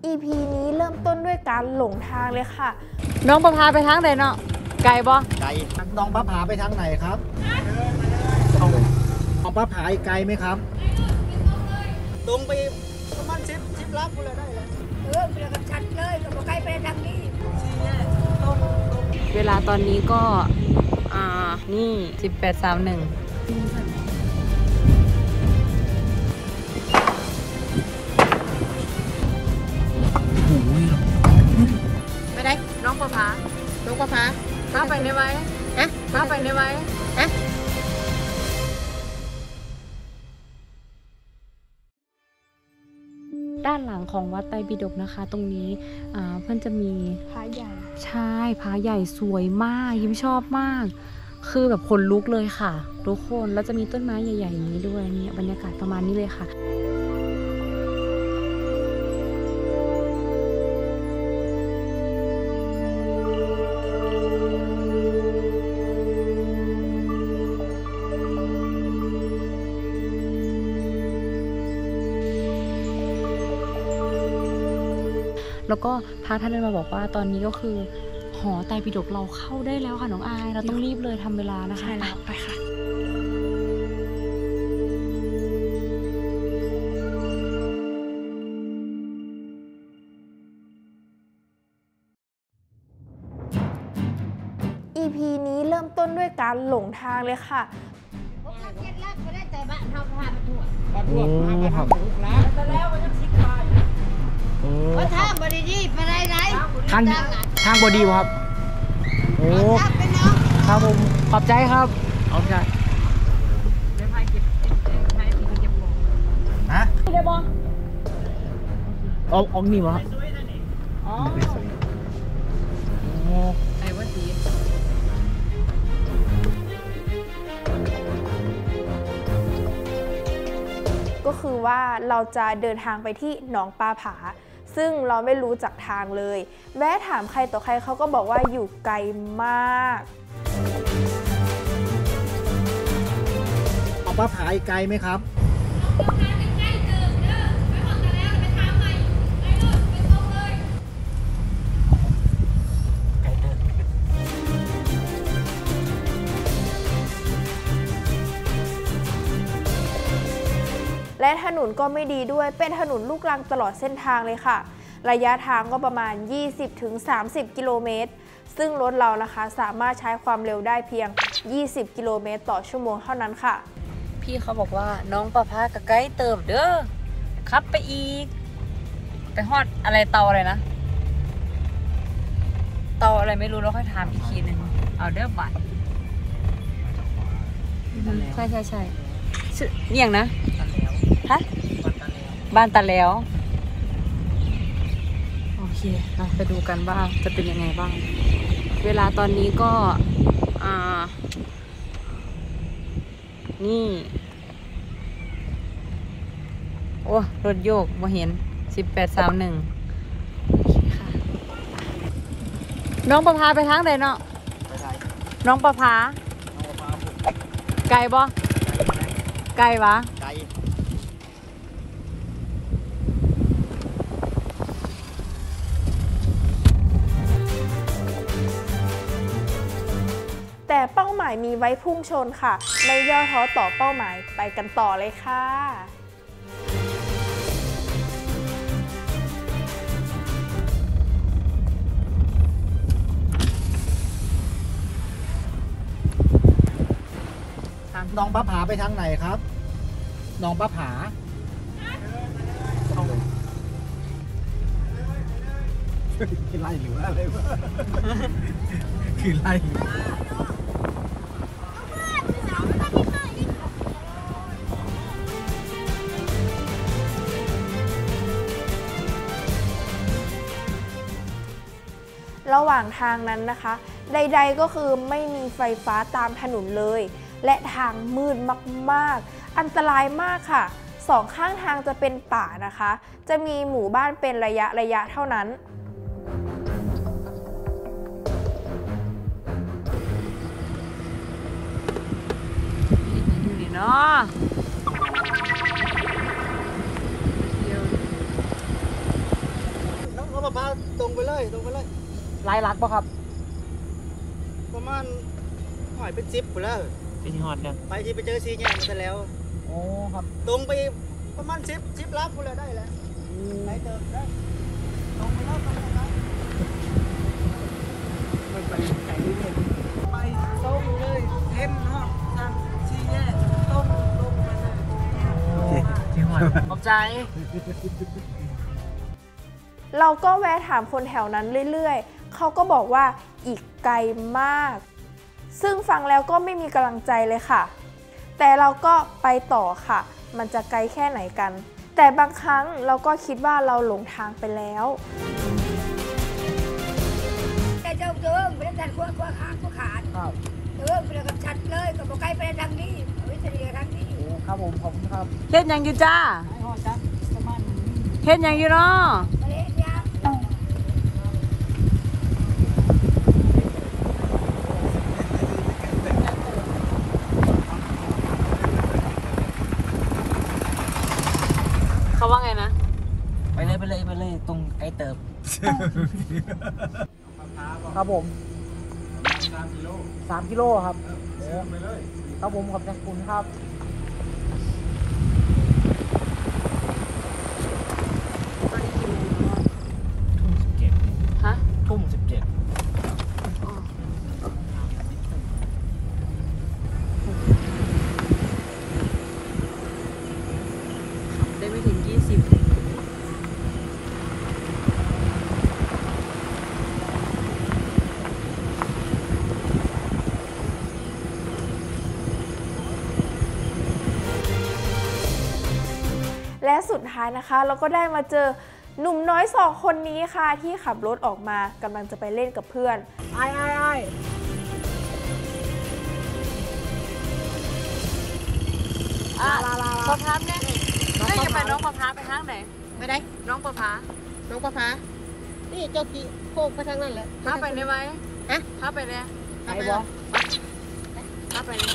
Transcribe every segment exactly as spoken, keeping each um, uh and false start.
อี พี นี้เริ่มต้นด้วยการหลงทางเลยค่ะน้องประพาไปทางไหนเนาะไกลบ่ไกลน้องประพาไปทางไหนครับน้องประพาไกลไหมครับตรงไปประมาณสิบสิบลักก็เลยได้เลยเออเปลี่ยนกันชัดเลยก็บอกใครไปทางนี้เวลาตอนนี้ก็อ่านี่สิบแปดสามหนึ่งไปไหนน้องประพาน้องประพาพาไปได้ไหมเอ๊ะพาไปได้ไหมเอ๊ะด้านหลังของวัดไตรปิฎกนะคะ ตรงนี้อ่าเพื่อนจะมีพระใหญ่ใช่พระใหญ่สวยมากยิ้มชอบมากคือแบบขนลุกเลยค่ะทุกคนแล้วจะมีต้นไม้ใหญ่ๆอย่างนี้ด้วยนี่บรรยากาศประมาณนี้เลยค่ะแล้วก็พระท่านเลยมาบอกว่าตอนนี้ก็คือหอไตรปิฎกเราเข้าได้แล้วค่ะน้องอายเราต้องรีบเลยทำเวลานะคะใช่แล้วไปค่ะอี พี นี้เริ่มต้นด้วยการหลงทางเลยค่ะพวกเราเจ็ดลักก็ได้ใจบ้านเฮาพาไปทั่วไปทั่วพาไปทั่วนะแต่แล้วมันยังสิคายว่าทางบริดีไปไหนไหนทางทางบดีครับโอ้เป็นน้องครับผมขอบใจครับขอบใจฮะได้บอออกออกนี่วะอ๋อไอ้ว่าสีก็คือว่าเราจะเดินทางไปที่หนองปลาผาซึ่งเราไม่รู้จักทางเลยแม้ถามใครต่อใครเขาก็บอกว่าอยู่ไกลมากหนองปลาผาไกลไหมครับและถนนก็ไม่ดีด้วยเป็นถนนลูกรังตลอดเส้นทางเลยค่ะระยะทางก็ประมาณ ยี่สิบถึงสามสิบ กิโลเมตรซึ่งรถเรานะคะสามารถใช้ความเร็วได้เพียงยี่สิบกิโลเมตรต่อชั่วโมงเท่านั้นค่ะพี่เขาบอกว่าน้องประภากับไกด์เติมเด้อขับไปอีกไปฮอดอะไรเตาอะไรนะเตาอะไรไม่รู้เราค่อยถามอีกทีนึงเอาเด้อบัตรใช่ใช่ใช่นี่อย่างนะฮะบ้านตาแล้วโอเคเราไปดูกันว่าจะเป็นยังไงบ้างเวลาตอนนี้ก็อ่านี่โอ้รถโยกมาเห็นสิบแปดสามหนึ่งค่ะน้องประพาไปทางไหนเนาะน้องประพาไกลบ่ไกลวะไกลแต่เป้าหมายมีไว้พุ่งชนค่ะไม่ย่อท้อต่อเป้าหมายไปกันต่อเลยค่ะน้องประผาไปทางไหนครับน้องประผาคือไล่หรือว่าอะไรวะคือไล่ระหว่างทางนั้นนะคะใดๆก็คือไม่มีไฟฟ้าตามถนนเลยและทางมืดมากๆอันตรายมากค่ะสองข้างทางจะเป็นป่านะคะจะมีหมู่บ้านเป็นระยะระยะเท่านั้นนี่เนาะเพาตรงไปเลยตรงไปเลยลายลักป่ะครับประมาณหอยเป็นซิปไปแล้วเป็นฮอดเนี่ยไปที่ไปเจอซีแยกมาแล้วโอ้ครับตรงไปประมาณซิปซิปลับไปเลยได้แล้วไปเติมได้ตรงไปแล้วตรงไปแล้วไปไปไก่นี่เลยไปตรงเลยเห็นฮอดทางซีแยกตรงตรงไปเลยที่ฮอดขอบใจเราก็แวะถามคนแถวนั้นเรื่อยๆ เขาก็บอกว่าอีกไกลมาก ซึ่งฟังแล้วก็ไม่มีกำลังใจเลยค่ะ แต่เราก็ไปต่อค่ะ มันจะไกลแค่ไหนกัน แต่บางครั้งเราก็คิดว่าเราหลงทางไปแล้วแต่เจ้าเดิมไปทางขวาขวาข้างขวาขาดครับเดิมไปกับชัดเลยกับบอกไกลไปทางนี้วิทยาทางนี้โอ้ครับผมขอบคุณครับเฮ็ดหยังอยู่จ้าไอ้ฮอดจังประมาณนี้เฮ็ดหยังอยู่เนาะมาเลยยาเขาว่าไงนะไปเลยไปเลยไปเลยตรงไกลเติบ ครับผมสามกิโลสามกิโลครับโอ้ไปเลยครับผมขอบคุณครับฮะทุ่มสิบเจ็ดได้ไม่ถึงยี่สิบและสุดท้ายนะคะเราก็ได้มาเจอหนุ่มน้อยสองคนนี้ค่ะที่ขับรถออกมากำลังจะไปเล่นกับเพื่อนไอ้ไอ้ไอ้อ่ะพอพับเนี่ยเฮ้ยจะไปน้องพอพับไปทางไหนไม่ได้น้องพอพับน้องประภานี่เจ้ากี่โค้งไปทางนั้นแหละพับไปได้ไหมฮะพับไปเลยไอ้บอพับไปเลย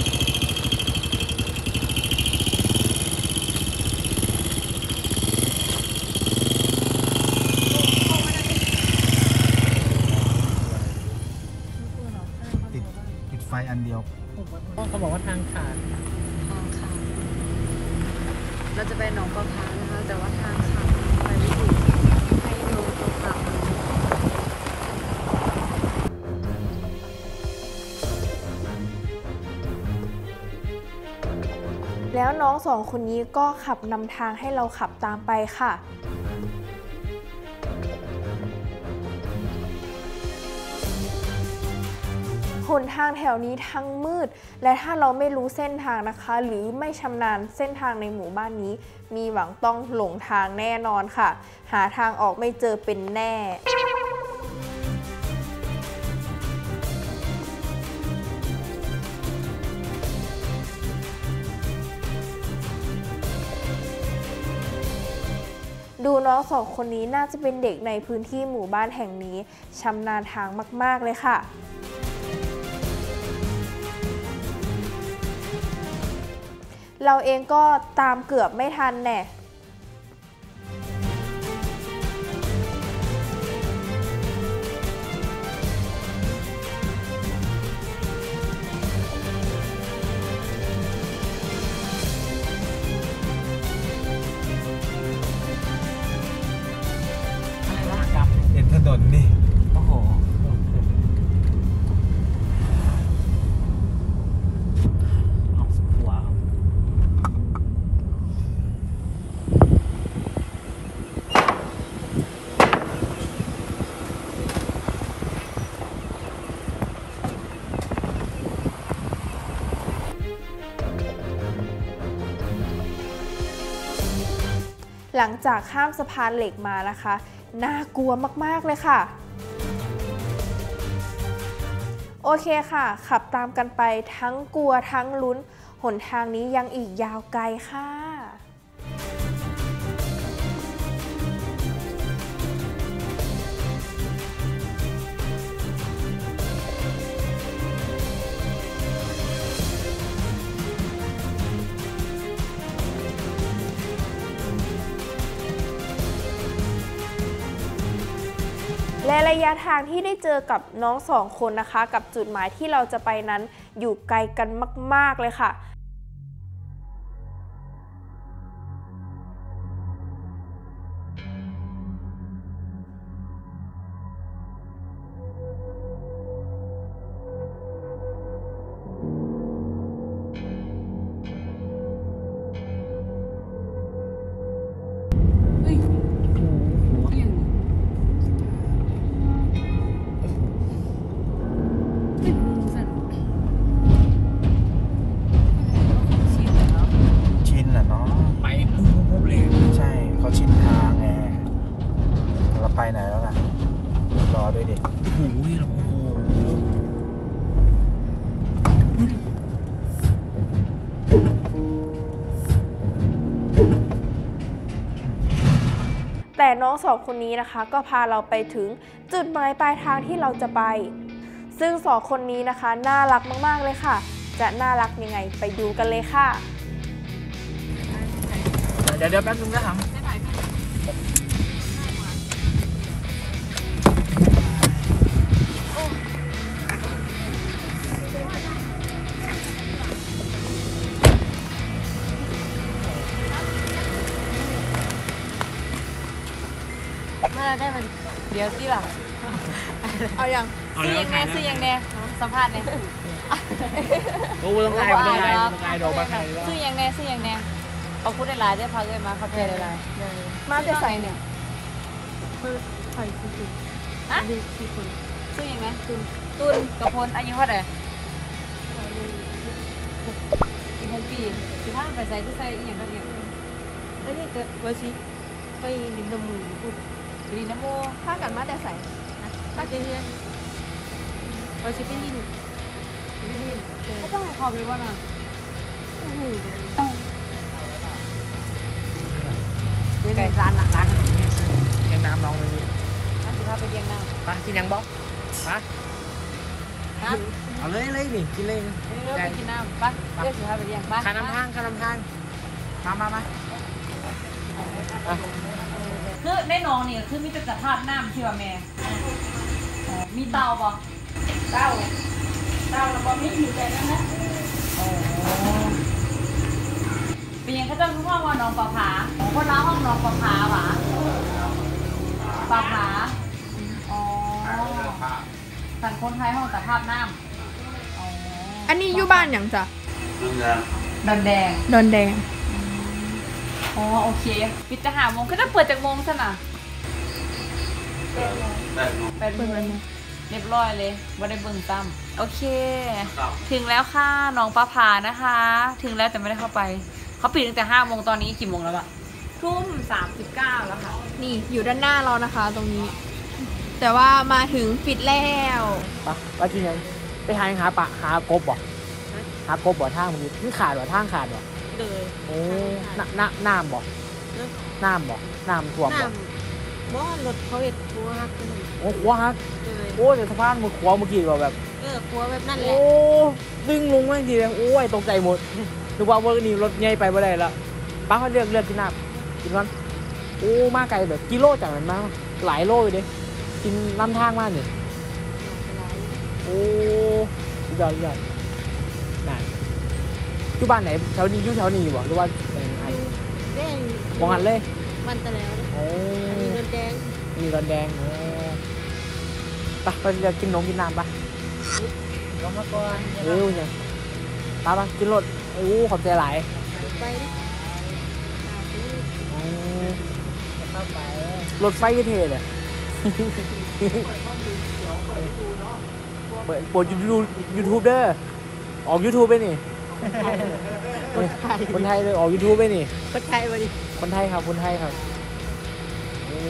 ติดติดไฟอันเดียวเขาบอกว่าทางขาดอ๋อค่ะ เราจะไปหนองปลาพานะคะ แต่ว่าทางขาดไปไม่ถึงให้ดูตรงกลับแล้วน้องสองคนนี้ก็ขับนำทางให้เราขับตามไปค่ะ หนทางแถวนี้ทั้งมืด และถ้าเราไม่รู้เส้นทางนะคะ หรือไม่ชำนาญเส้นทางในหมู่บ้านนี้ มีหวังต้องหลงทางแน่นอนค่ะ หาทางออกไม่เจอเป็นแน่ ดูน้องสองคนนี้น่าจะเป็นเด็กในพื้นที่หมู่บ้านแห่งนี้ชำนาญทางมากๆเลยค่ะ เราเองก็ตามเกือบไม่ทันแน่อะไรวะกลับเห็นถนนนี่โอ้โหออกหัวครับหลังจากข้ามสะพานเหล็กมานะคะ น่ากลัวมากๆเลยค่ะ โอเคค่ะ ขับตามกันไปทั้งกลัวทั้งลุ้น หนทางนี้ยังอีกยาวไกลค่ะและระยะทางที่ได้เจอกับน้องสองคนนะคะกับจุดหมายที่เราจะไปนั้นอยู่ไกลกันมากๆเลยค่ะไปไหนแล้วล่ะรอด้วยดิโอ้ยโอ้โหแต่น้องสองคนนี้นะคะก็พาเราไปถึงจุดหมายปลายทางที่เราจะไปซึ่งสองคนนี้นะคะน่ารักมากๆเลยค่ะจะน่ารักยังไงไปดูกันเลยค่ะเดี๋ยวเดี๋ยวแป๊บนึงนะครับได้มันเดี๋ยวที่หลังเอาอย่างซื้อยังไงซื้อยังไงสัมภาษณ์เนี่ยโอ้ต้องไงต้องไงต้องไงดอกมาไงซื้อยังไงซื้อยังไงเขาพูดได้หลายได้พักเลยมาเขาใจได้หลายมาจะใส่เนี่ยคือใส่คืออ่ะซื้อยังไงตุนตุนกับพลอายุเท่าไหร่อีกหกปีสิบห้าไปใส่ที่ใส่อีกอย่างก็เดียวแล้วนี่เกิดวันชีไปลินดมูพูดดีนะโมถ้ากันมาแต่ใส่ถ้าเจเนียเราชิปปี้นก็ต้องให้ขอบเลยว่าน่ะไก่ร้านร้านขนมเนี่ยเลี้ยงน้ำน้องเลยร้านสิครับไปเลี้ยงน้ำไปกินยังบ๊อบไปเอาเลยเลยนี่กินเลยเดี๋ยวไปกินน้ำไปเดี๋ยวสิครับไปเลี้ยงไปข้าน้ำทางข้าน้ำทางมามามาคือในน้องนี่คือมีแต่สภาพน้ำที่ว่าแม่มีเตาป่ะเตาเตาแล้วก็มีอยู่แต่นั้นนะโอ้เป็นยังเขาจะรู้ว่าว่าน้องปลาผาคนล้าห้องน้องปลาผาหวะปลาผาอ๋อสันคนไทยห้องสภาพน้ำอ๋ออันนี้อยู่บ้านอย่างจ้ะดอนแดงดอนแดงอ๋อโอเคปิดจะหาโมงก็จะเปิดจากโมงซะนะแปดโมงเรียบร้อยเลยว่าได้เบิ่งตั้มโอเคถึงแล้วค่ะน้องปลาผานะคะถึงแล้วแต่ไม่ได้เข้าไปเขาปิดตั้งแต่ห้าโมงตอนนี้กี่โมงแล้วอะทุ่มสามสิบเก้าแล้วค่ะนี่อยู่ด้านหน้าเรานะคะตรงนี้แต่ว่ามาถึงปิดแล้วปะไปที่ไหนไปหาหาปะหากบบ่หากบบ่ทางมันนี่ขาดบ่ทางขาดบ่เลยโอ้น้ำน้ำน้ำบ่น้ำบ่น้ำท่วมบ่บ่รถเขาเห็ดขัวฮักโอ้ขัวฮักโอ้แต่สะพานมันขัวเมื่อกี้ว่าแบบเออขัวแบบนั่นแหละโอ้ดึงลงมาทีเดียวโอ้ยตกใจหมดนึกว่าว่านี่รถใหญ่ไปบ่ได้ละป้าเขาเลือกเลือกกินน้ำกินวันโอ้มาไกลแบบกิโลจากนั้นมาหลายโลเลยเด้กินน้ำทางมากนี่โอ้ยอดยอดน่ะอยู่บ้านไหนแถวนี้อยู่แถวนี้บ่หรือว่าไงแดงมองหันเลยมันตะแล้วโอ้มีเงินแดงมีเงินแดงโอ้ไปไปจะกินนมกินน้ำปะลงมาก่อนเร็วเนี่ยปะปะกินรถโอ้ขอบใจหลายไปรถไฟเท่เลยเปิดปวดยูทูบยูทูบเด้อออกยูทูบไปนี่คนไทยเลยออกยูทูบไปนี่คนไทยมาดิคนไทยครับคนไทยครับโอ้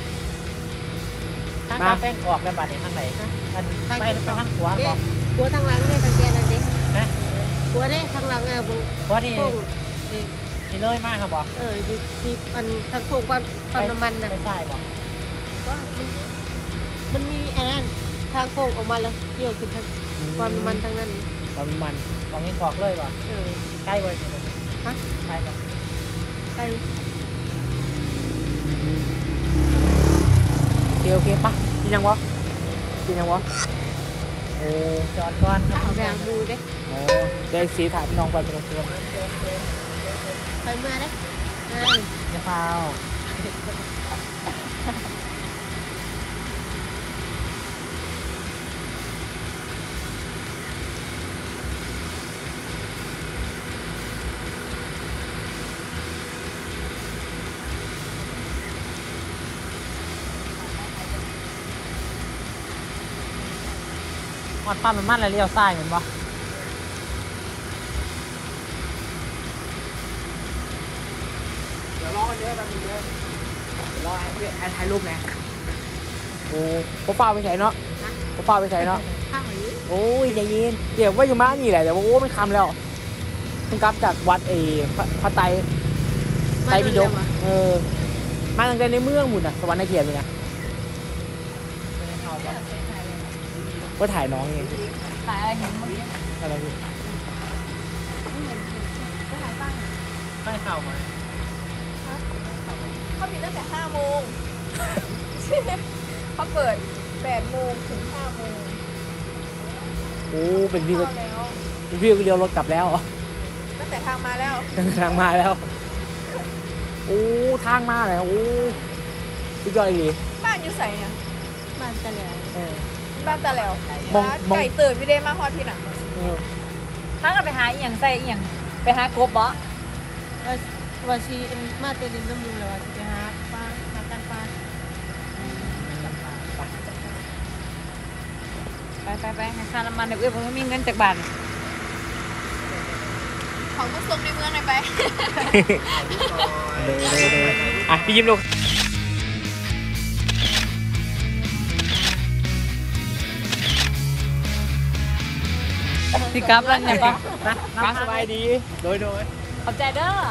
ทางกาแฟออกในบัตรทางไหนทางไปทางขวาบอกขวาทางหลังเลยทางแกนั่นดินะขวาเนี่ยทางหลังอ่ะบุขวาที่นี่เลยมากครับบอกเออที่มันทางโค้งความความน้ำมันนะไม่ใช่บอกก็มันมีอะไรนั่นทางโค้งออกมาแล้วเกี่ยวกับทางความน้ำมันทางนั้นความน้ำมันตรงนี้ขอกเลยป่ะเออใกล้เลยฮะใกล้ป่ะใกล้โอเคโอเคป่ะกินยังวะกินยังวะโอ้จอดก่อนครับเอาแบบดูดิโหได้สีถ่ายพี่น้องไปเป็นตัวไปเมื่อได้เอออย่าเฝ้าหอดปั๊มมันมันอะไรเลี้ยวซ้ายเหมือนปะเดี๋ยวรอเยอะแป๊บนึงเลยรอไอ้ถ่ายรูปไงโอ้พ่อป้าไปไหนเนาะพ่อป้าไปไหนเนาะข้างหรือโอ้ยใจเย็นเดี๋ยวว่าอยู่มานี่แหละแต่ว่าโอ้ไม่คำแล้วเพิ่งกลับจากวัดเอพระพระไตรไตรปิฎกเออมาตั้งแต่ในเมืองหมุนอะสวรรค์ในเขียนเลยนะก็ถ่ายน้องไงตายอะไรเห็นเมื่อกี้อะไรพี่ไม่เข้ามาเขาปิดตั้งแต่ห้าโมง เขาเปิดแปดโมงถึงห้าโมงโอ้เป็นพี่ก็เข้าแล้วเป็นพี่ก็เลี้ยวรถกลับแล้วตั้งแต่ทางมาแล้วทางมาแล้ว โอ้ทางมาเลยโอ้สุดยอดเลยบ้านอยู่ใส่เนี่ยบ้านตะเหลียวเออบ้านตาแล้วมองมองไก่ตื่นพี่เดมาฮอดที่ไหนเออถ้าก็ไปหาอีหยังใส่อีหยังไปหากบบ่ว่าว่าชีมาเตลินน้ำมูแล้วว่าจะไปหาปลาหากันปลาไปไปไปให้ค่าน้ำมันเดี๋ยวเอ้ยผมไม่มีเงินจากบ้านของมุสลิมในเมืองไหนไปเลยเลยเลยอ่ะพี่ยิ้มลูกพี่กราฟแล้วเนี่ยปะมาสบายดี โดยโดยขอบใจเด้อ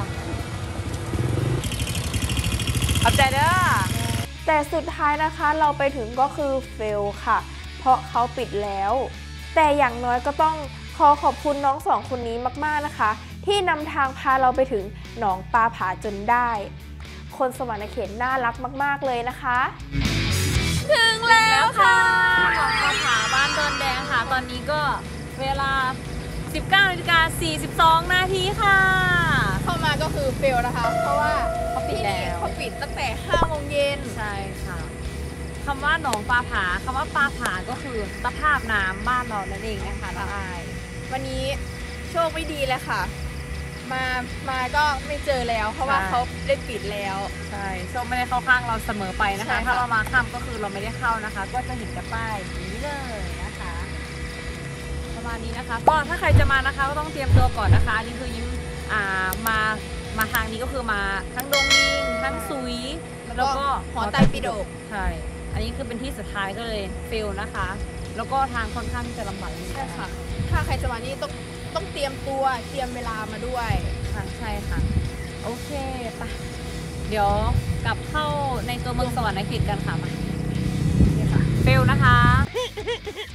ขอบใจเด้อแต่สุดท้ายนะคะเราไปถึงก็คือเฟลค่ะ เพราะเขาปิดแล้ว แต่อย่างน้อยก็ต้องขอขอบคุณน้องสองคนนี้มากๆนะคะ ที่นำทางพาเราไปถึงหนองปลาผาจนได้ คนสวรรณเขตน่ารักมากๆเลยนะคะ ถึงแล้วค่ะของปลาผาบ้านดอนแดงค่ะ ตอนนี้ก็เวลา สิบเก้านาฬิกาสี่สิบสองนาทีค่ะเข้ามาก็คือเฟลนะคะ เพราะว่าเขาปิดแล้วเขาปิดตั้งแต่ห้าโมงเย็นใช่ค่ะคำว่าหนองปลาผาคำว่าปลาผาก็คือสภาพน้ำบ้านเรานั่นเองนะคะละอายวันนี้โชคไม่ดีเลยค่ะ มามาก็ไม่เจอแล้ว เพราะว่าใช่เขาได้ปิดแล้วใช่โชคไม่ได้เข้าข้างเราเสมอไปนะคะใช่ค่ะถ้าเรามาข้ามก็คือเราไม่ได้เข้านะคะ ก็จะเห็นแต่ป้ายอย่างนี้เลยนะคะ ประมาณนี้นะคะ ก็ถ้าใครจะมานะคะก็ต้องเตรียมตัวก่อนนะคะอันนี้คือยิ้มอ่ามามาทางนี้ก็คือมาทั้งดงลิงทั้งซุยแล้วก็หอไตรปิฎกใช่ อันนี้คือเป็นที่สุดท้ายก็เลยเฟลนะคะ แล้วก็ทางค่อนข้างที่จะลำบากนิดนึงใช่ค่ะ ถ้าใครจะมานี่ต้องต้องเตรียมตัวเตรียมเวลามาด้วยค่ะใช่ค่ะ โอเคไปเดี๋ยวกลับเข้าในตัวเมืองสวรรค์เขตกันค่ะมาเฟลนะคะ